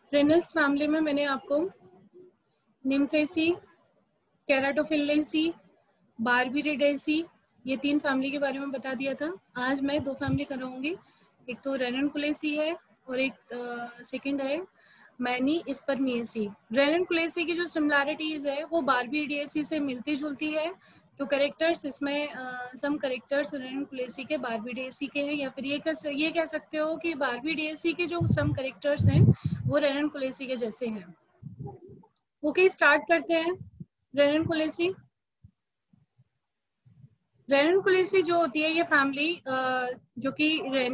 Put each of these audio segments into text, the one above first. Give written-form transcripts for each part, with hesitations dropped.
Reynolds family में मैंने आपको निम्फेसी, केराटोफिलेसी, बार्बीरिडेसी ये 3 फैमिली के बारे में बता दिया था। आज मैं 2 फैमिली कराऊंगी, एक तो रेननकुलेसी है और एक सेकंड है मैनीस्पर्मिएसी। रेननकुलेसी की जो सिमिलैरिटीज है वो बार्बीरिडेसी से मिलती जुलती है, तो करेक्टर्स इसमें सम करेक्टर्स रेननकुलेसी के बार्बीरिडेसी के हैं, या फिर ये कह सकते हो कि बार्बीरिडेसी के जो सम करेक्टर्स हैं वो रेननकुलेसी के जैसे हैं। ओके, स्टार्ट करते हैं। रेननकुलेसी रेननकुलेसी जो होती है ये फैमिली जो कि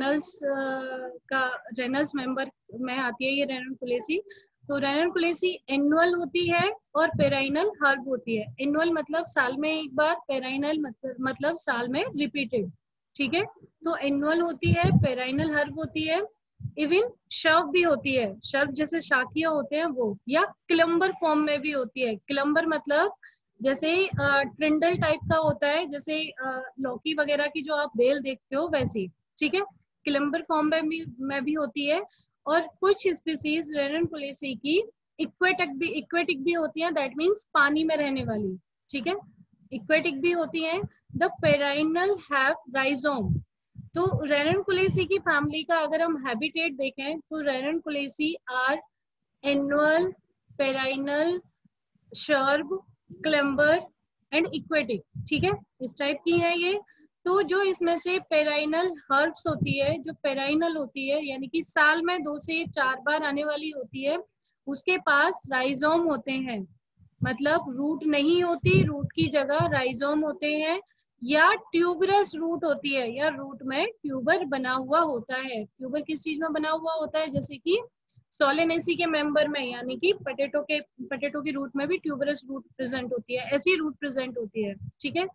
रेनल्स मेंबर में आती है ये रेननकुलेसी। तो रेननकुलेसी एनुअल होती है और पेराइनल हर्ब होती है। एनुअल मतलब साल में एक बार, पेराइनल मतलब साल में रिपीटेड। ठीक है, तो एनुअल होती है, पेराइनल हर्ब होती है, इवन शव भी होती है। शव जैसे शाखिया होते हैं वो, या क्लम्बर फॉर्म में भी होती है। क्लम्बर मतलब जैसे ट्रिंडल टाइप का होता है, जैसे लौकी वगैरह की जो आप बेल देखते हो वैसी। ठीक है, क्लम्बर फॉर्म में भी होती है। और कुछ स्पीसीज रेननकुलेसी की इक्वेटिक भी होती है, दैट मीन्स पानी में रहने वाली। ठीक है, इक्वेटिक भी होती है। The perennial have rhizome. तो रेननकुलेसी की फैमिली का अगर हम हैबिटेट देखें तो Ranunculaceae are annual, perennial, shrub, climber and aquatic. ठीक है, इस टाइप की है ये। तो जो इसमें से पेराइनल हर्ब्स होती है, जो पेराइनल होती है यानी कि साल में 2 से 4 बार आने वाली होती है, उसके पास राइजोम होते हैं। मतलब रूट नहीं होती, रूट की जगह राइजोम होते हैं, या ट्यूबरस रूट होती है, या रूट में ट्यूबर बना हुआ होता है। ट्यूबर किस चीज में बना हुआ होता है? जैसे कि सोलेनेसी के मेंबर में, यानी कि पटेटो की रूट में भी ट्यूबरस रूट प्रेजेंट होती है, ऐसी रूट प्रेजेंट होती है। ठीक है,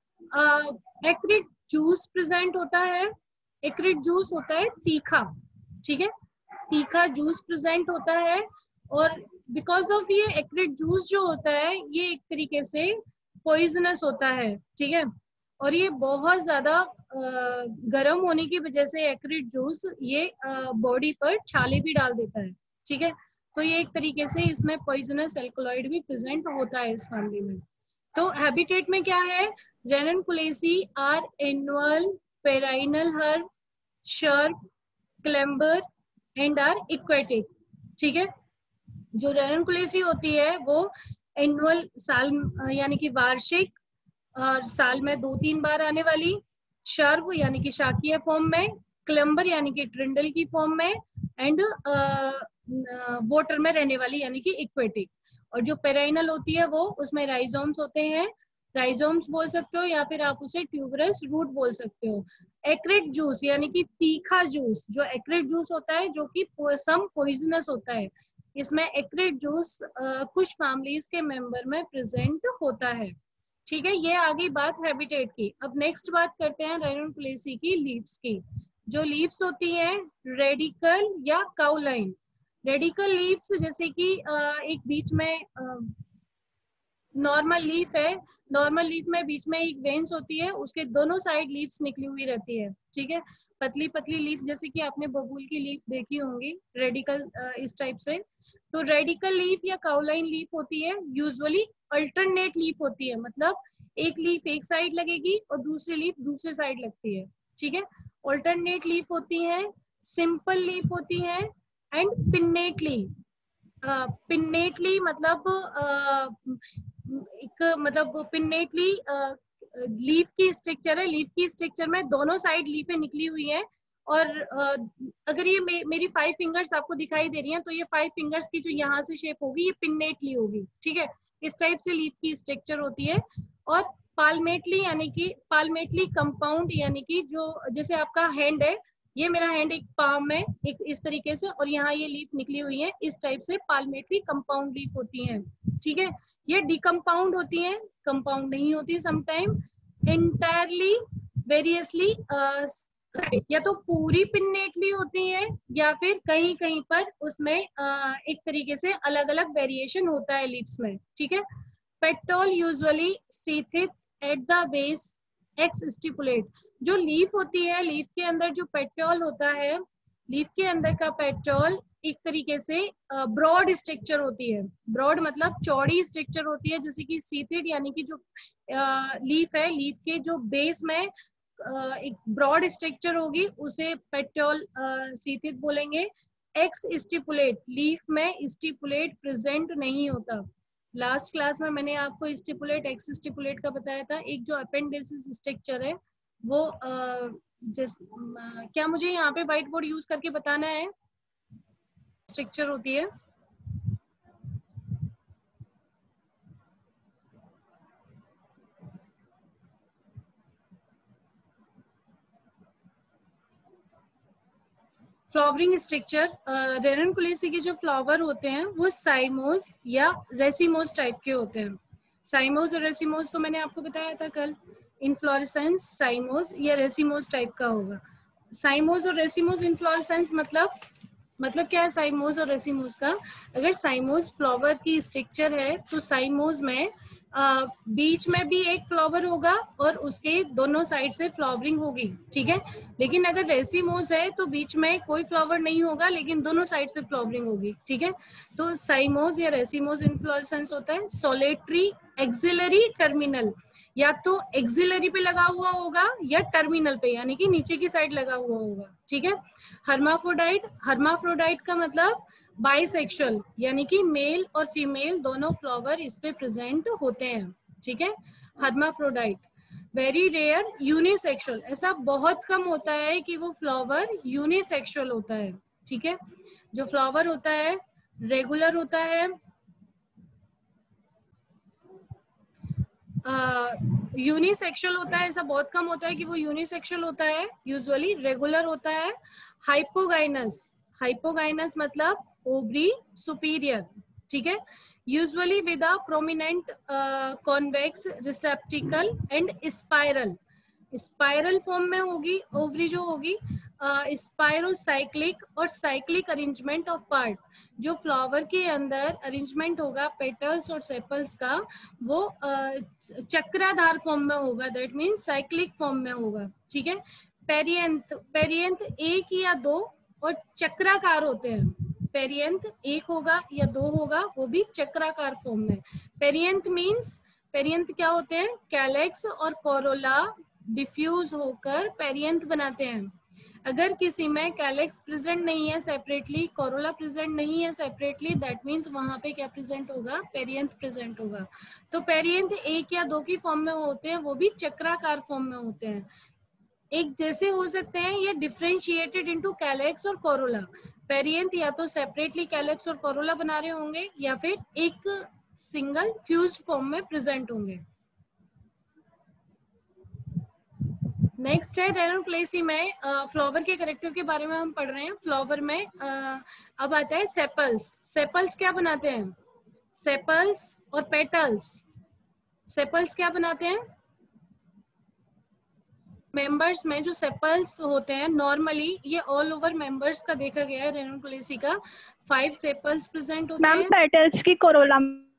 एक्रिड जूस प्रेजेंट होता है। एक्रिड जूस होता है तीखा। ठीक है, तीखा जूस प्रेजेंट होता है। और बिकॉज ऑफ ये एक्रिड जूस जो होता है ये एक तरीके से पॉइजनस होता है। ठीक है, और ये बहुत ज्यादा गर्म होने की वजह से एक्रिड जूस ये बॉडी पर छाले भी डाल देता है। ठीक है, तो ये एक तरीके से इसमें पॉइजनस एल्कोलॉइड भी प्रेजेंट होता है इस फैमिली में। तो हैबिटेट में क्या है? Ranunculaceae are annual, perennial herb, shrub, climber and are aquatic. ठीक है, जो रेननकुलेसी होती है वो एनुअल साल यानी कि वार्षिक, और साल में 2-3 बार आने वाली, शर्व यानी कि शाकीय फॉर्म में, क्लम्बर यानी कि ट्रिंडल की फॉर्म में, एंड वाटर में रहने वाली यानी कि इक्वेटिक। और जो पेराइनल होती है वो, उसमें राइजोम्स होते हैं, राइजोम्स बोल सकते हो, या फिर आप उसे ट्यूबरस रूट बोल सकते हो। एक्रिड जूस यानी कि तीखा जूस, जो एक्रिड जूस होता है जो कि सम पॉइजनस होता है, इसमें एक्रिड जूस कुछ फैमिलीज के मेंबर में प्रेजेंट होता है। ठीक है, ये आ गई बात हैबिटेट की। अब नेक्स्ट बात करते हैं रेननकुलेसी की लीव्स की। जो लीव्स होती हैं, रेडिकल या काउलाइन। रेडिकल लीव्स जैसे कि एक बीच में नॉर्मल लीफ है, नॉर्मल लीफ में बीच में एक वेन्स होती है, उसके दोनों साइड लीव्स निकली हुई रहती है। ठीक है, पतली पतली लीफ, जैसे कि आपने बबूल की लीफ देखी होंगी, रेडिकल इस टाइप से। तो रेडिकल लीफ या काउलाइन लीफ होती है, यूजुअली अल्टरनेट लीफ होती है, मतलब एक लीफ एक साइड लगेगी और दूसरी लीफ दूसरी साइड लगती है। ठीक है, अल्टरनेट लीफ होती है, सिंपल लीफ होती है, एंड पिन्नेट लीफ। पिन्नेटली मतलब एक मतलब पिन्नेटली लीफ की स्ट्रक्चर है, लीफ की स्ट्रक्चर में दोनों साइड लीफें निकली हुई हैं। और अगर ये मेरी 5 फिंगर्स आपको दिखाई दे रही हैं, तो ये 5 फिंगर्स की जो यहाँ से शेप होगी ये पिन्नेटली होगी। ठीक है, इस टाइप से लीफ की स्ट्रक्चर होती है। और पालमेटली कंपाउंड यानी कि जो, जैसे आपका हैंड है, ये मेरा हैंड एक पाम है, एक इस तरीके से, और यहाँ ये लीफ निकली हुई है, इस टाइप से पालमेटरी कंपाउंड लीफ होती हैं। ठीक है, ये डिकम्पाउंड होती हैं, कंपाउंड नहीं होती समटाइम, इंटायरली, वेरियसली, या तो पूरी पिन्नेटली होती है, या फिर कहीं कहीं पर उसमें एक तरीके से अलग अलग वेरिएशन होता है लीव्स में। ठीक है, petiole usually sheathed at the base, ex stipulate. जो लीफ होती है, लीफ के अंदर जो पेट्रोल होता है, लीफ के अंदर का पेट्रोल एक तरीके से ब्रॉड स्ट्रक्चर होती है। ब्रॉड मतलब चौड़ी स्ट्रक्चर होती है, जैसे कि सीथिड यानी कि जो लीफ है, लीफ के जो बेस में एक ब्रॉड स्ट्रक्चर होगी उसे पेट्योल सीथिड बोलेंगे। एक्स स्टिपुलेट, लीफ में स्टिपुलेट प्रेजेंट नहीं होता। लास्ट क्लास में मैंने आपको स्टिपुलेट, एक्स स्टिपुलेट का बताया था। एक जो अपेंडिसिस स्ट्रक्चर है वो क्या मुझे यहाँ पे व्हाइट बोर्ड यूज करके बताना है स्ट्रक्चर होती है? फ्लावरिंग स्ट्रक्चर, रेननकुलेसी के जो फ्लावर होते हैं वो साइमोस या रेसिमोस टाइप के होते हैं। साइमोस और रेसिमोस तो मैंने आपको बताया था कल। इनफ्लोरेसेंस साइमोस या रेसिमोस टाइप का होगा। साइमोस और रेसिमोस इनफ्लोरेसेंस मतलब क्या है साइमोस और रेसिमोस का? अगर साइमोस फ्लावर की स्ट्रक्चर है तो साइमोस में बीच में भी एक फ्लावर होगा और उसके दोनों साइड से फ्लावरिंग होगी, ठीक है। लेकिन अगर रेसिमोस है तो बीच में कोई फ्लावर नहीं होगा लेकिन दोनों साइड से फ्लावरिंग होगी, ठीक है। तो साइमोस या रेसिमोस इन्फ्लोरेसेंस होता है सोलेटरी एक्सिलरी टर्मिनल, या तो एक्सिलरी पे लगा हुआ होगा या टर्मिनल पे यानी कि नीचे की साइड लगा हुआ होगा, ठीक है। हर्माफ्रोडाइट, हर्माफ्रोडाइट का मतलब बाइसेक्सुअल यानी कि मेल और फीमेल दोनों फ्लावर इस पे प्रेजेंट होते हैं, ठीक है। हर्माफ्रोडाइट। वेरी रेयर यूनिसेक्सुअल, ऐसा बहुत कम होता है कि वो फ्लावर यूनिसेक्सुअल होता है, ठीक है। जो फ्लावर होता है रेगुलर होता है, यूनिसेक्सुअल होता है, ऐसा बहुत कम होता है कि वो यूनिसेक्सुअल होता है, यूजुअली रेगुलर होता है। हाइपोगाइनस, हाइपोगाइनस मतलब ओवरी सुपीरियर, ठीक है। Usually with a prominent convex receptacle and spiral, spiral form में होगी ओवरी जो होगी। स्पायरोसाइक्लिक और साइक्लिक अरेंजमेंट ऑफ पार्ट, जो फ्लावर के अंदर अरेंजमेंट होगा पेटल्स और सेपल्स का वो चक्राधार फॉर्म में होगा, दैट मीन्स साइक्लिक फॉर्म में होगा, ठीक है। पेरियंथ, पेरियंथ एक या दो और चक्राकार होते हैं। पेरियंथ एक होगा या दो होगा, वो भी चक्राकार फॉर्म में। पेरियंथ मीन्स, पेरियंथ क्या होते हैं? कैलेक्स और कोरोला डिफ्यूज होकर पेरियंथ बनाते हैं। अगर किसी में कैलेक्स प्रेजेंट नहीं है सेपरेटली, कोरोला प्रेजेंट नहीं है सेपरेटली, दैट मीन्स वहां पे क्या प्रेजेंट होगा? पेरियंथ प्रेजेंट होगा। तो पेरियंथ एक या दो की फॉर्म में होते हैं, वो भी चक्राकार फॉर्म में होते हैं। एक जैसे हो सकते हैं या डिफरेंशिएटेड इनटू कैलेक्स और कोरोला। पेरियंथ या तो सेपरेटली कैलेक्स और कोरोला बना रहे होंगे या फिर एक सिंगल फ्यूज्ड फॉर्म में प्रेजेंट होंगे। नेक्स्ट है रेननकुलेसी में फ्लावर के कैरेक्टर के बारे में हम पढ़ रहे हैं। फ्लावर में अब आता है सेपल्स। सेपल्स क्या बनाते हैं? सेपल्स और पेटल्स। सेपल्स क्या बनाते हैं? मेंबर्स में जो सेपल्स होते हैं नॉर्मली, ये ऑल ओवर मेंबर्स का देखा गया है रेननकुलेसी का, 5 सेपल्स प्रेजेंट होते हैं। पेटल्स की कोरोला।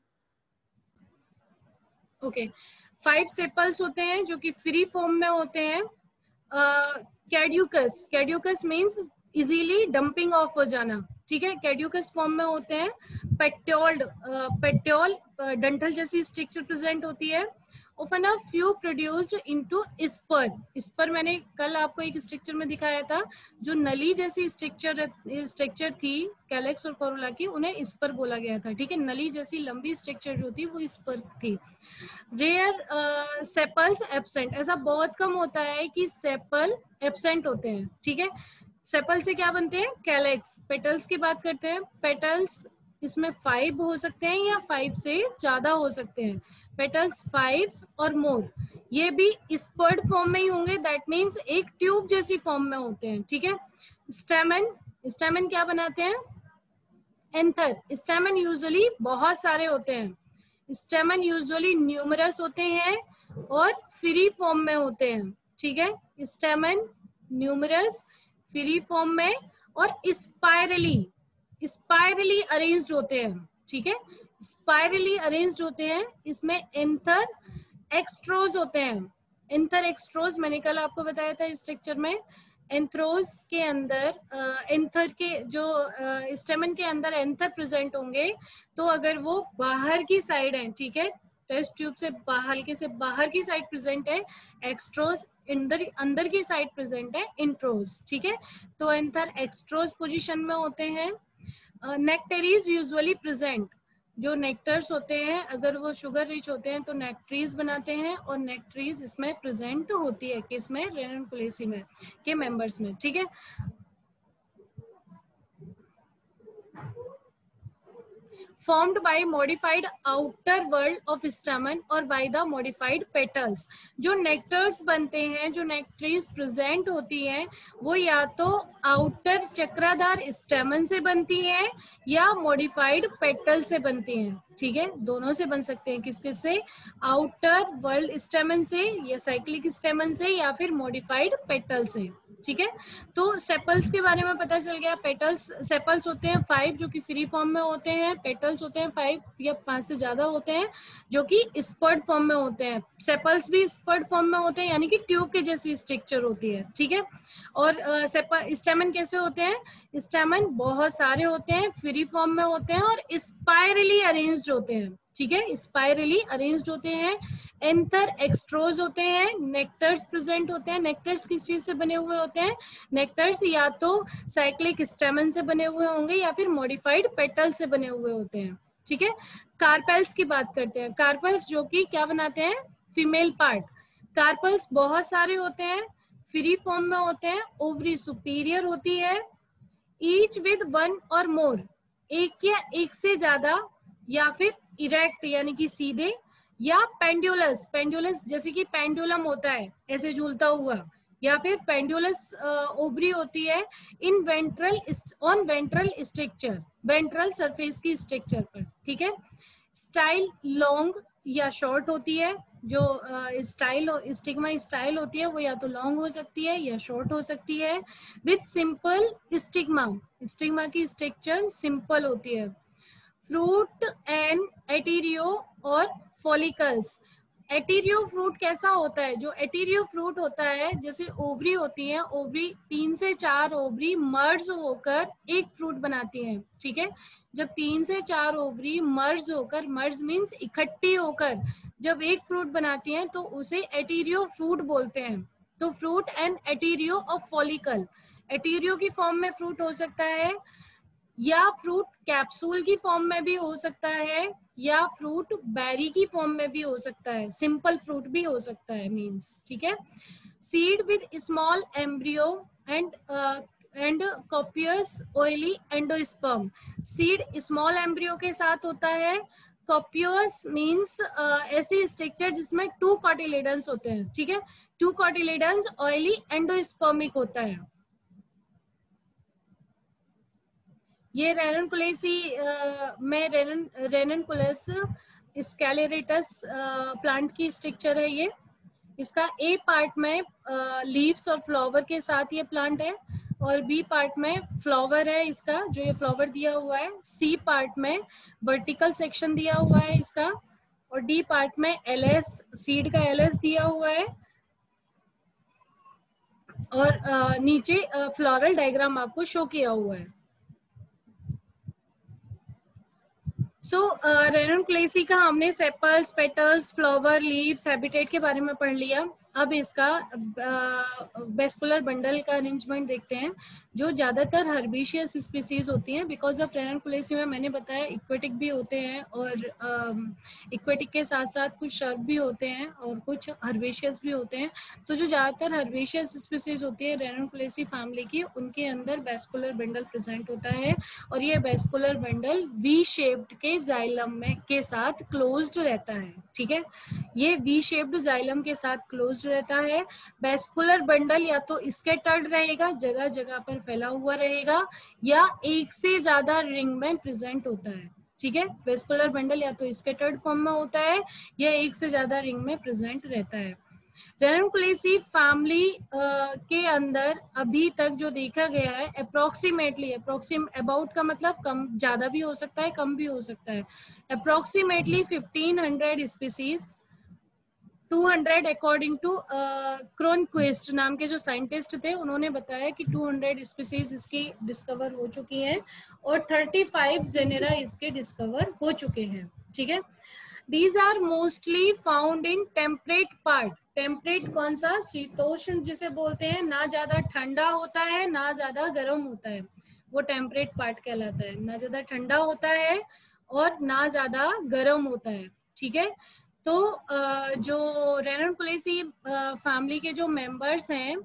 ओके, 5 सेपल्स होते हैं जो कि फ्री फॉर्म में होते हैं। Caducous, caducous means easily dumping of हो जाना, ठीक है, कैड्यूकस फॉर्म में होते हैं। पेट्योल्ड, पेट्योल डंठल जैसी स्ट्रक्चर प्रेजेंट होती है। often a few produced into spur, spur मैंने कल आपको एक स्ट्रक्चर में दिखाया था, जो नली जैसी स्ट्रक्चर थी कैलेक्स और कोरोला की, उन्हें स्पर बोला गया था, ठीक है। नली जैसी लंबी स्ट्रक्चर जो थी वो स्पर थी। रेयर सेपल्स एब्सेंट, ऐसा बहुत कम होता है कि सेपल एब्सेंट होते हैं, ठीक है। सेपल से क्या बनते हैं? कैलेक्स। पेटल्स की बात करते हैं। पेटल्स इसमें 5 हो सकते हैं या 5 से ज्यादा हो सकते हैं। पेटल्स 5 और मोर, ये भी स्पर्ड फॉर्म में ही होंगे, दैट मीन्स एक ट्यूब जैसी फॉर्म में होते हैं, ठीक है। स्टेमन, स्टेमन क्या बनाते हैं? एंथर। स्टेमन यूजुअली बहुत सारे होते हैं। स्टेमन यूजुअली न्यूमरस होते हैं और फ्री फॉर्म में होते हैं, ठीक है। स्टेमन न्यूमरस, फ्री फॉर्म में और स्पाइरली, स्पाइरली अरेंज्ड होते हैं, ठीक है। स्पाइरली अरेंज्ड होते हैं। इसमें एंथर एक्सट्रोज होते हैं। एंथर एक्सट्रोज मैंने कल आपको बताया था इस स्ट्रक्चर में। एंथ्रोज के अंदर एंथर के जो स्टेमन के अंदर एंथर प्रेजेंट होंगे, तो अगर वो बाहर की साइड है, ठीक है, टेस्ट ट्यूब से हल्के से बाहर की साइड प्रेजेंट है, एक्सट्रोज अंदर की साइड प्रेजेंट है इंट्रोज, ठीक है, तो एंथर एक्सट्रोज पोजीशन में होते हैं। नेक्टेरीज यूजुअली प्रेजेंट, जो नेक्टर्स होते हैं अगर वो शुगर रिच होते हैं तो नेक्ट्रीज बनाते हैं, और नेक्ट्रीज इसमें प्रेजेंट होती है किसमें, रेनकुलेसी में के मेंबर्स में, ठीक है। formed by modified outer world of stamen और by the modified petals। जो नेक्टर्स बनते हैं, जो नेक्ट्रीज प्रेजेंट होती हैं, वो या तो आउटर चक्राधार स्टेमन से बनती है या मॉडिफाइड पेटल से बनती हैं, ठीक है, दोनों से बन सकते हैं। किसके से, आउटर वर्ल्ड स्टेमन से या साइक्लिक स्टेमन से या फिर मॉडिफाइड पेटल से, ठीक है। तो सेपल्स के बारे में पता चल गया। पेटल्स, सेपल्स होते हैं 5 जो कि फ्री फॉर्म में होते हैं, पेटल्स होते हैं 5 या 5 से ज्यादा होते हैं जो कि स्पर्ड फॉर्म में होते हैं। सेपल्स भी स्पर्ड फॉर्म में होते हैं, यानी कि ट्यूब के जैसी स्ट्रक्चर होती है, ठीक है। और स्टेमन कैसे होते हैं, स्टेमन बहुत सारे होते हैं, फ्री फॉर्म में होते हैं और स्पाइरली अरेंज्ड होते हैं, ठीक है, स्पाइरली अरेंज्ड होते हैं। एंथर एक्सट्रोज होते हैं, नेक्टर्स प्रेजेंट होते हैं। नेक्टर्स किस चीज से बने हुए होते हैं, नेक्टर्स या तो साइक्लिक स्टेमन से बने हुए होंगे या फिर मॉडिफाइड पेटल से बने हुए होते हैं, ठीक है। कार्पेल्स की बात करते हैं। कार्पेल्स जो कि क्या बनाते हैं, फीमेल पार्ट। कार्पेल्स बहुत सारे होते हैं, फ्री फॉर्म में होते हैं, ओवरी सुपीरियर होती है, ईच विद 1 और मोर, एक या एक से ज्यादा, या फिर इरेक्ट यानी कि सीधे, या पेंडुलस, पेंडुलस जैसे कि पेंडुलम होता है ऐसे झूलता हुआ, या फिर पेंडुलस ओवरी होती है in ventral, on ventral structure, ventral surface की स्ट्रक्चर पर, ठीक है। स्टाइल लॉन्ग या शॉर्ट होती है। जो स्टाइल स्टिग्मा स्टाइल होती है वो या तो लॉन्ग हो सकती है या शॉर्ट हो सकती है। विथ सिंपल स्टिग्मा, स्टिग्मा की स्ट्रक्चर सिंपल होती है। फ्रूट एंड एटीरियो और फॉलिकल्स। एटीरियो फ्रूट कैसा होता है, जो एटीरियो फ्रूट होता है, जैसे ओवरी होती है, ओवरी 3 से 4 ओवरी मर्ज होकर एक फ्रूट बनाती है, ठीक है। जब 3 से 4 ओवरी मर्ज होकर, मर्ज मीन्स इकट्ठी होकर जब एक फ्रूट बनाती हैं तो उसे एटीरियो फ्रूट बोलते हैं। तो fruit and etaerio of follicle, etaerio की फॉर्म में फ्रूट हो सकता है, या फ्रूट कैप्सूल की फॉर्म में भी हो सकता है, या फ्रूट बेरी की फॉर्म में भी हो सकता है, सिंपल फ्रूट भी हो सकता है मींस, ठीक है। Seed with small embryo and copious oily endosperm. Seed small embryo के साथ होता है। कॉपियस मींस ऐसी स्ट्रक्चर जिसमें 2 कॉटिलेडन्स होते हैं, ठीक है, 2 कॉटिलेडन्स, ऑयली एंडोस्पर्मिक होता है। ये रेननकुलेसी में रेननकुलस स्कैलेरेटस प्लांट की स्ट्रक्चर है ये। इसका ए पार्ट में लीव्स और फ्लावर के साथ ये प्लांट है, और बी पार्ट में फ्लावर है इसका, जो ये फ्लावर दिया हुआ है। सी पार्ट में वर्टिकल सेक्शन दिया हुआ है इसका, और डी पार्ट में एलएस, सीड का एलएस दिया हुआ है, और नीचे फ्लोरल डायग्राम आपको शो किया हुआ है। सो रेननकुलेसी का हमने sepals, petals, flower, leaves, habitat के बारे में पढ़ लिया। अब इसका वेस्कुलर बंडल का अरेंजमेंट देखते हैं, जो ज्यादातर हर्बेशियस स्पीसीज होती हैं। बिकॉज ऑफ रेननकुलेसी में मैंने बताया इक्वेटिक भी होते हैं, और इक्वेटिक के साथ साथ कुछ शर्ब भी होते हैं और कुछ हर्बेशियस भी होते हैं। तो जो ज्यादातर हर्बेशियस स्पीसीज होती है रेननकुलेसी फैमिली की, उनके अंदर वेस्कुलर बंडल प्रेजेंट होता है, और ये वेस्कुलर बंडल वी शेप्ड के जाइलम में के साथ क्लोज्ड रहता है, ठीक है। ये वी शेप्ड जाइलम के साथ क्लोज्ड रहता है। वेस्कुलर बंडल या तो स्कैटर्ड रहेगा, जगह जगह पर फैला हुआ रहेगा, या एक से ज्यादा रिंग में प्रेजेंट होता है, ठीक है। वेस्कुलर बंडल या तो स्कैटर्ड फॉर्म में होता है या एक से ज्यादा रिंग में प्रेजेंट रहता है। रेननकुलेसी फैमिली के अंदर अभी तक जो देखा गया है, अप्रोक्सीमेटली, अबाउट का मतलब कम, ज्यादा भी हो सकता है, कम भी हो सकता है, approximately 1500 species 200 according to Cronquist नाम के जो साइंटिस्ट थे, उन्होंने बताया कि 200 स्पीसीज इसकी डिस्कवर हो चुकी हैं और 35 जेनेरा इसके डिस्कवर हो चुके हैं। ठीक है, These are mostly found in temperate part. Temperate कौन सा? शीतोष्ण जिसे बोलते हैं, ना ज्यादा ठंडा होता है ना ज्यादा गर्म होता है, वो टेम्परेट पार्ट कहलाता है। ना ज्यादा ठंडा होता है और ना ज्यादा गर्म होता है। ठीक है, तो जो रेननकुलेसी फैमिली के जो मेंबर्स हैं,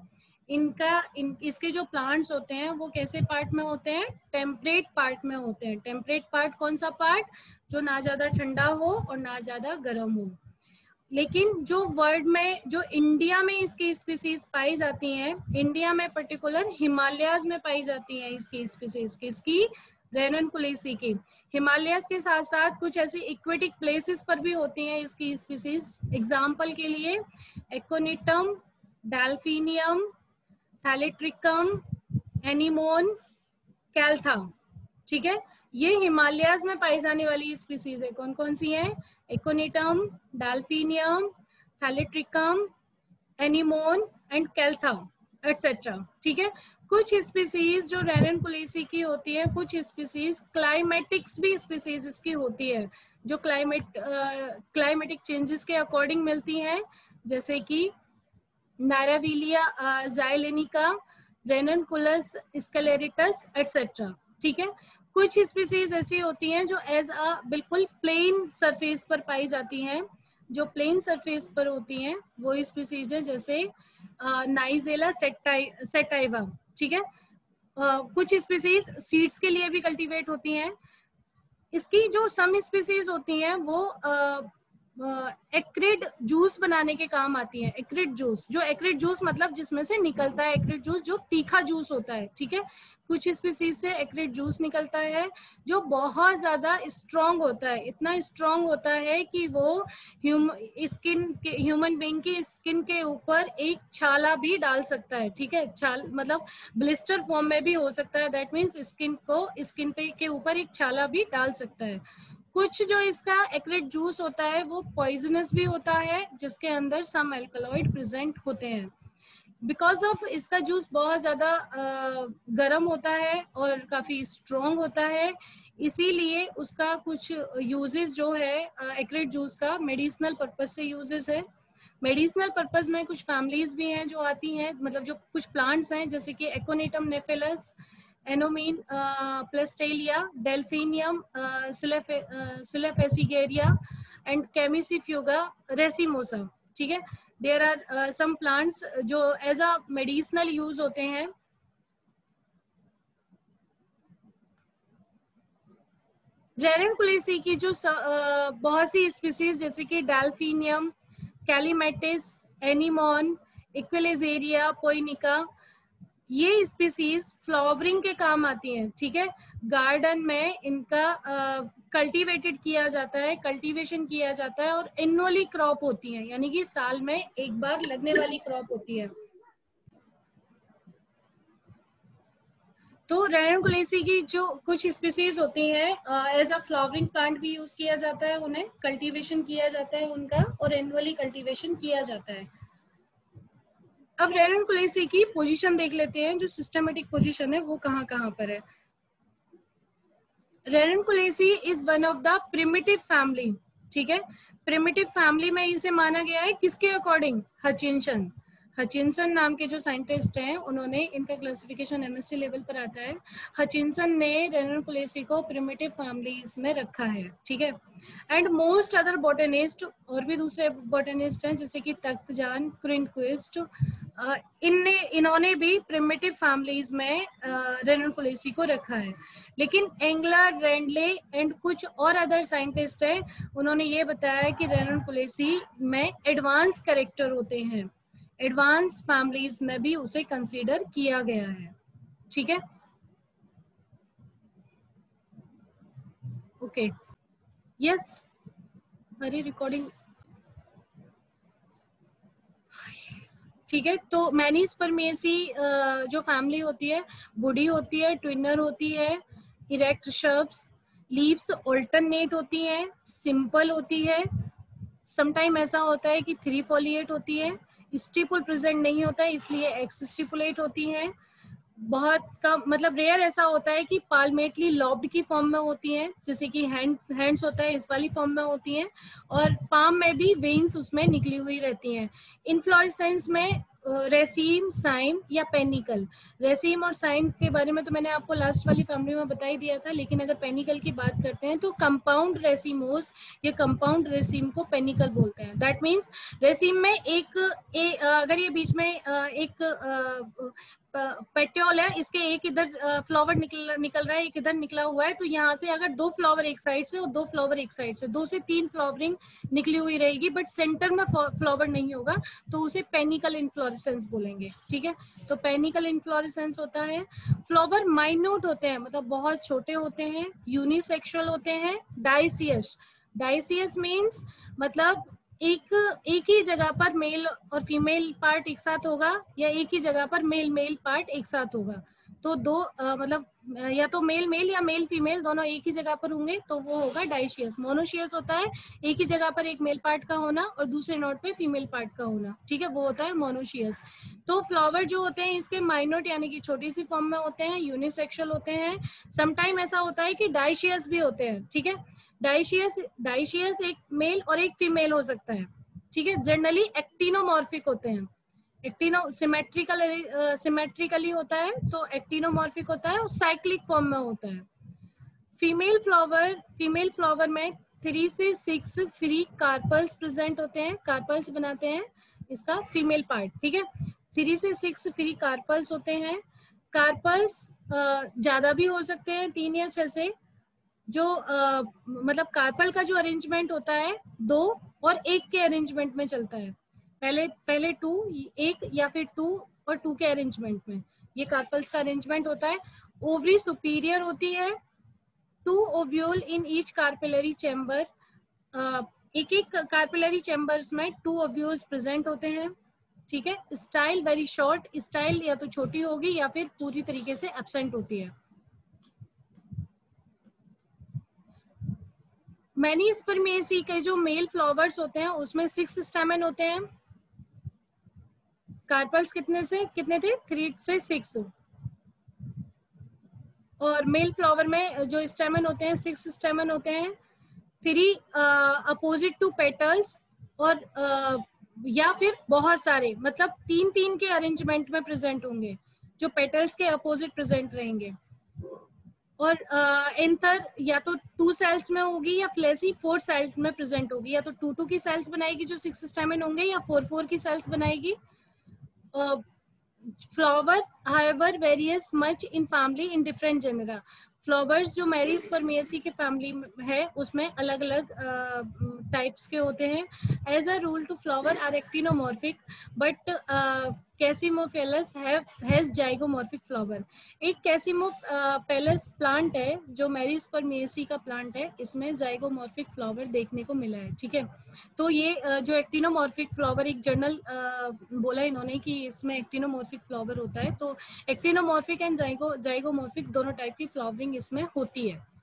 इसके जो प्लांट्स होते हैं वो कैसे पार्ट में होते हैं? टेम्परेट पार्ट में होते हैं। टेम्परेट पार्ट कौन सा पार्ट? जो ना ज्यादा ठंडा हो और ना ज्यादा गर्म हो। लेकिन जो वर्ल्ड में, जो इंडिया में इसकी स्पीसीज पाई जाती हैं, इंडिया में पर्टिकुलर हिमालयाज में पाई जाती हैं इसकी स्पीसीज, किसकी? रेननकुलेसी की। हिमालयाज के साथ साथ कुछ ऐसी इक्वेटिक प्लेसेस पर भी होती हैं इसकी स्पीसीज। एग्जाम्पल के लिए Aconitum, Delphinium, Thalictrum, Anemone, Caltha. ठीक है, ये हिमालयाज में पाई जाने वाली स्पीसीज है। कौन कौन सी हैं? Aconitum, Delphinium, Thalictrum, Anemone and Caltha etcetera. ठीक है, कुछ स्पीसीज जो रेननकुलेसी की होती है, कुछ स्पीसीज क्लाइमेटिक्स भी स्पीसीज इसकी होती है, जो क्लाइमेटिक चेंजेस के अकॉर्डिंग मिलती हैं, जैसे कि नाराविलिया जाइलेनिका, रेननकुलस स्केलेरिटस एटसेट्रा। ठीक है, कुछ स्पीसीज ऐसी होती हैं जो एज अ बिल्कुल प्लेन सरफेस पर पाई जाती हैं। जो प्लेन सरफेस पर होती हैं वो स्पीसीज है, जैसे नाइजेला सेटाइवा। ठीक है, कुछ स्पीसीज सीड्स के लिए भी कल्टीवेट होती हैं। इसकी जो सम स्पीसीज होती हैं वो एक्रिड जूस बनाने के काम आती है। एक्रिड जूस, जो एक्रिड जूस मतलब जिसमें से निकलता है एक्रिड जूस, जो तीखा जूस होता है। ठीक है, कुछ स्पीसीज से एक्रिड जूस निकलता है जो बहुत ज्यादा स्ट्रॉन्ग होता है। इतना स्ट्रॉन्ग होता है कि वो ह्यूमन बीइंग की स्किन के ऊपर एक छाला भी डाल सकता है। ठीक है, छाल मतलब ब्लिस्टर फॉर्म में भी हो सकता है। दैट मीन्स स्किन पे के ऊपर एक छाला भी डाल सकता है। कुछ जो इसका एक्रिड जूस होता है वो पॉइजनस भी होता है, जिसके अंदर सम एल्कलॉइड प्रेजेंट होते हैं। बिकॉज ऑफ इसका जूस बहुत ज्यादा गर्म होता है और काफी स्ट्रॉन्ग होता है, इसीलिए उसका कुछ यूजेस जो है एक्रिड जूस का मेडिसिनल पर्पज से यूजेस है। मेडिसिनल पर्पज में कुछ फैमिलीज भी हैं जो आती हैं, मतलब जो कुछ प्लांट्स हैं, जैसे कि Aconitum napellus, Anemone pulsatilla, Delphinium staphisagria and Cimicifuga racemosa. ठीक है, देयर आर सम प्लांट्स जो एज अ मेडिसिनल यूज होते हैं। रेननकुलेसी की जो बहुत सी स्पीसीज, जैसे कि डेल्फिनियम, कैलीमेटिस, एनीमोन, इक्विलिजेरिया, पोइनिका, ये स्पीसीज फ्लावरिंग के काम आती हैं। ठीक है, गार्डन में इनका कल्टीवेटेड किया जाता है, कल्टीवेशन किया जाता है, और एनुअली क्रॉप होती है, यानी कि साल में एक बार लगने वाली क्रॉप होती है। तो रेननकुलेसी की जो कुछ स्पीसीज होती हैं एज अ फ्लावरिंग प्लांट भी यूज किया जाता है, उन्हें कल्टीवेशन किया जाता है उनका, और एनुअली कल्टीवेशन किया जाता है। अब रेननकुलेसी की पोजीशन देख लेते हैं, जो सिस्टमेटिक पोजीशन है वो कहाँ कहाँ पर है। Ranunculaceae is one of the primitive family. ठीक है, प्रिमिटिव फैमिली में इसे माना गया है किसके अकॉर्डिंग? हचिंसन। हचिंसन नाम के जो साइंटिस्ट हैं, उन्होंने, इनका क्लासिफिकेशन एमएससी लेवल पर आता है। हचिंसन ने रेननकुलेसी को प्रिमिटिव फैमिलीज में रखा है। ठीक है, एंड मोस्ट अदर बॉटनिस्ट, और भी दूसरे बॉटनिस्ट हैं जैसे कि तख्तजान, क्विंटक्विस्ट, इन्होंने भी प्रिमिटिव फैमिलीज में रेननकुलेसी को रखा है। लेकिन एंगलर, रेंडले एंड कुछ और अदर साइंटिस्ट हैं, उन्होंने ये बताया कि रेननकुलेसी में एडवांस कैरेक्टर होते हैं, एडवांस फैमिलीज में भी उसे कंसीडर किया गया है। ठीक है, ओके, यस, हमारी रिकॉर्डिंग ठीक है। तो मैनीस्पर्मेसी जो फैमिली होती है, बूढ़ी होती है, ट्विनर होती है, इरेक्ट शर्ब्स, लीव्स ऑल्टरनेट होती हैं, सिंपल होती है, समटाइम ऐसा होता है कि 3 फोलिएट होती है, स्टिपुल प्रेजेंट नहीं होता है इसलिए एक्स स्टिपुलेट होती है। बहुत कम, मतलब रेयर ऐसा होता है कि पाल्मेटली लॉब्ड की फॉर्म में होती हैं, जैसे कि हैंड्स होता है इस वाली फॉर्म में होती हैं, और पाम में भी वेन्स उसमें निकली हुई रहती हैं। इन्फ्लोरेसेंस में रेसीम, साइम या पेनिकल। रेसीम और साइम के बारे में तो मैंने आपको लास्ट वाली फैमिली में बता ही दिया था, लेकिन अगर पेनिकल की बात करते हैं तो कंपाउंड रेसिमोस या कंपाउंड रेसीम को पेनिकल बोलते हैं। दैट मीन्स रेसीम में अगर ये बीच में एक पेट्योल है, इसके एक इधर फ्लावर निकल रहा है, एक इधर निकला हुआ है, तो यहाँ से अगर 2 फ्लावर एक साइड से और 2 फ्लावर एक साइड से, 2 से 3 फ्लावरिंग निकली हुई रहेगी, बट सेंटर में फ्लावर नहीं होगा, तो उसे पेनिकल इन्फ्लोरेसेंस बोलेंगे। ठीक है, तो पेनिकल इन्फ्लोरेसेंस होता है। फ्लावर माइन्यूट होते हैं, मतलब बहुत छोटे होते हैं, यूनिसेक्सुअल होते हैं। डाइसियस, डाइसियस मीन्स मतलब एक ही जगह पर मेल और फीमेल पार्ट एक साथ होगा, या एक ही जगह पर मेल पार्ट एक साथ होगा। तो मतलब या तो मेल या मेल फीमेल दोनों एक ही जगह पर होंगे, तो वो होगा डाइशियस। मोनोशियस होता है एक ही जगह पर एक मेल पार्ट का होना और दूसरे नोड पे फीमेल पार्ट का होना। ठीक है, वो होता है मोनोशियस। तो फ्लावर जो होते हैं इसके माइनोट यानी कि छोटी सी फॉर्म में होते हैं, यूनिसेक्सुअल होते हैं। समटाइम ऐसा होता है कि डाइशियस भी होते हैं। ठीक है, डाइशियस एक मेल और एक फीमेल हो सकता है। ठीक है, जनरली एक्टिनोमॉर्फिक होते हैं। सिमेट्रिकली होता है, तो एक्टिनोमॉर्फिक होता है और साइक्लिक फॉर्म में होता है। फीमेल फ्लावर में 3 से 6 फ्री कार्पल्स प्रेजेंट होते हैं। कार्पल्स बनाते हैं इसका फीमेल पार्ट। ठीक है, 3 से 6 फ्री कार्पल्स होते हैं। कार्पल्स ज्यादा भी हो सकते हैं, 3 या 6 से। जो मतलब कार्पल का जो अरेंजमेंट होता है 2 और 1 के अरेंजमेंट में चलता है। पहले 2, 1 या फिर 2 और 2 के अरेंजमेंट में ये कार्पल्स का अरेंजमेंट होता है। ओवरी सुपीरियर होती है, 2 ovule in each carpellary chamber. एक एक कार्पेलरी चैम्बर्स में 2 ओव्यूल्स प्रेजेंट होते हैं। ठीक है, स्टाइल वेरी शॉर्ट, स्टाइल या तो छोटी होगी या फिर पूरी तरीके से एब्सेंट होती है। मैनी स्पर्मेसी के जो मेल फ्लावर्स होते हैं उसमें 6 स्टेमन होते हैं। कार्पल्स कितने थे? 3 से 6। और मेल फ्लावर में जो स्टेमन होते हैं 6 स्टेमन होते हैं। 3 अपोजिट टू पेटल्स, और या फिर बहुत सारे, मतलब 3 के अरेंजमेंट में प्रेजेंट होंगे, जो पेटल्स के अपोजिट प्रेजेंट रहेंगे। और एंथर या तो 2 सेल्स में होगी या फ्लेसी 4 सेल्स में प्रेजेंट होगी, या तो 2 की सेल्स बनाएगी जो 6 स्टेमन होंगे, या 4 की सेल्स बनाएगी। Flower however various much in family in different genera. Flowers जो मैरी स्पर्मेसी के फैमिली में है उसमें अलग अलग टाइप्स के होते हैं। As a rule to flower are actinomorphic, but कैसिमोफेलस हैज जाइगोमॉर्फिक फ्लावर। एक कैसिमोफेलस प्लांट है जो मैरी स्पर्मेसी का प्लांट है, इसमें जाइगोमॉर्फिक फ्लावर देखने को मिला है। ठीक है, तो ये जो एक्टिनोमॉर्फिक फ्लावर, एक जर्नल बोला इन्होंने कि इसमें एक्टिनोमॉर्फिक फ्लावर होता है, तो एक्टिनोमॉर्फिक एंड जाइगोमॉर्फिक दोनों टाइप की फ्लावरिंग इसमें होती है।